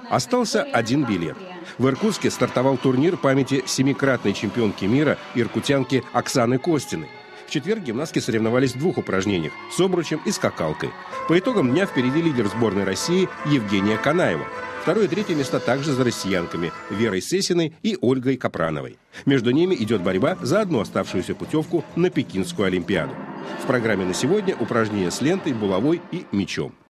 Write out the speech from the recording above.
Остался один билет. В Иркутске стартовал турнир памяти семикратной чемпионки мира иркутянки Оксаны Костиной. В четверг гимнастки соревновались в двух упражнениях – с обручем и скакалкой. По итогам дня впереди лидер сборной России Евгения Канаева. Второе и третье места также за россиянками Верой Сесиной и Ольгой Капрановой. Между ними идет борьба за одну оставшуюся путевку на Пекинскую Олимпиаду. В программе на сегодня упражнения с лентой, булавой и мячом.